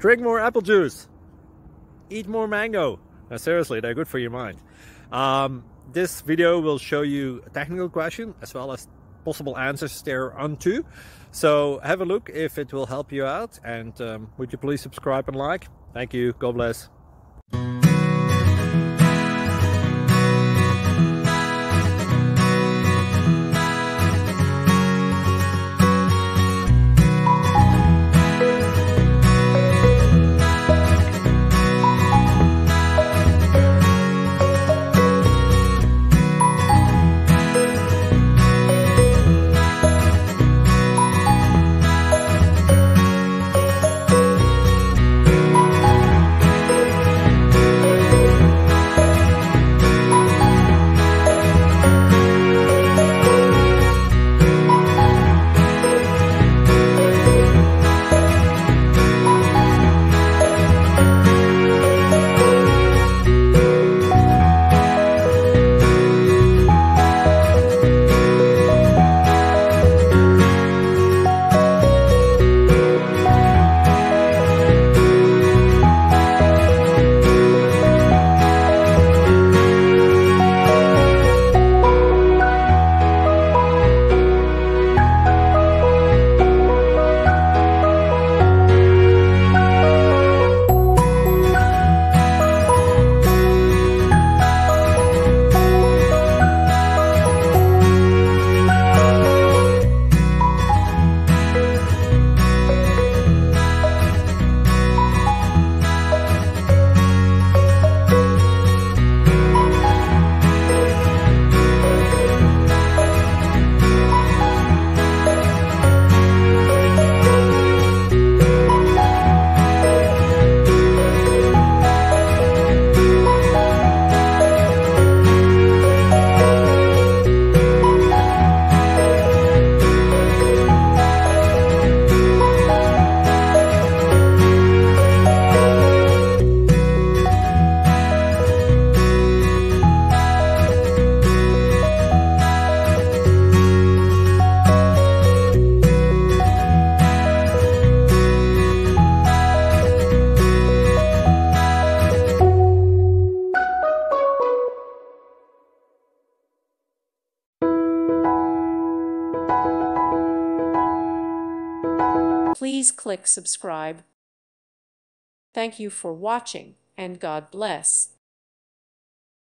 Drink more apple juice. Eat more mango. Now, seriously, they're good for your mind. This video will show you a technical question as well as possible answers thereunto. So have a look if it will help you out, and would you please subscribe and like? Thank you. God bless. Please click subscribe. Thank you for watching, and God bless.